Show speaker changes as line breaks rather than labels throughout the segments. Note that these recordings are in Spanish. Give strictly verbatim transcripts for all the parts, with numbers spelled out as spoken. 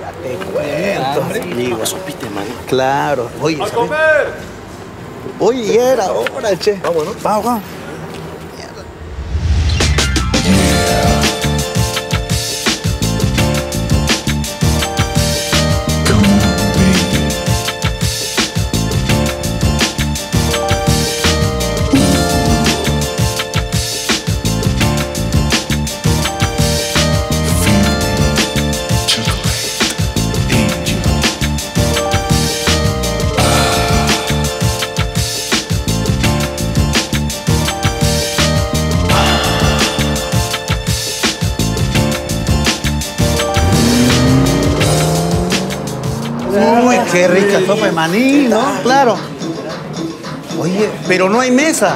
te cuento.
Hombre, digo, supiste, man.
Claro. Oye,
¡A
¿sabes?
comer!
Oye, ya era hora, che.
Vamos, ¿no?
Vamos, vamos. Uy, qué rica sopa de maní, ¿no? Claro. Oye, pero no hay mesa.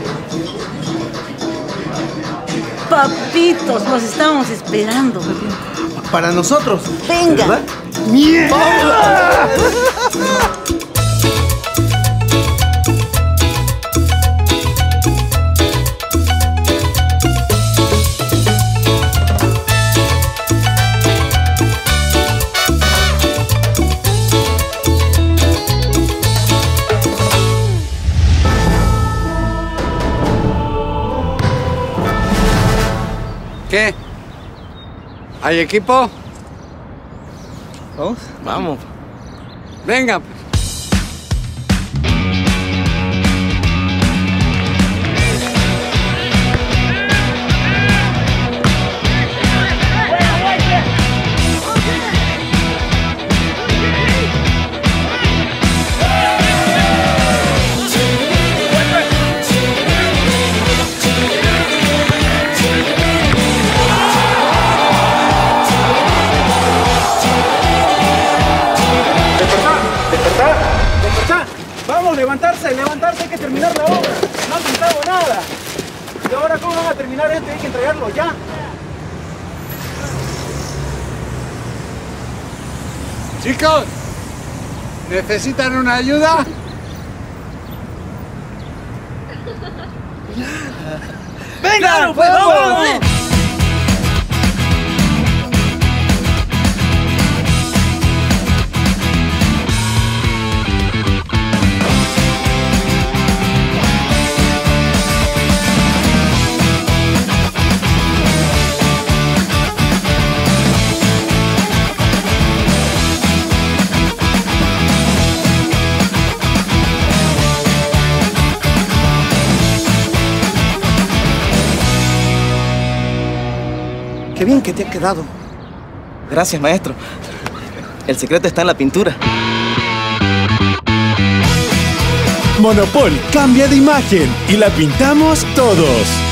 Papitos, los estábamos esperando, bebé.
Para nosotros.
Venga.
¿Verdad? ¡Mierda!
¿Qué? ¿Hay equipo?
¿Vamos? Vamos.
Venga, pues.
Vamos, levantarse, levantarse, hay que terminar la obra. No han pintado nada. ¿Y ahora cómo van a terminar esto? Hay que entregarlo ya.
Chicos, ¿necesitan una ayuda?
¡Venga! Claro, pues, vamos, vamos.
Qué bien que te ha quedado. Gracias, maestro. El secreto está en la pintura.
Monopol cambia de imagen y la pintamos todos.